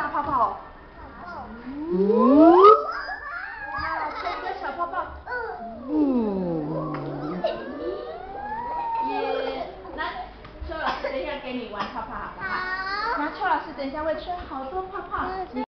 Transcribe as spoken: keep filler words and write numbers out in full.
大泡泡哦。 嗯。 好，吹一个小泡泡。 嗯。 耶，那邱老师等一下给你玩泡泡好不好？好。那邱老师等一下会吹好多泡泡。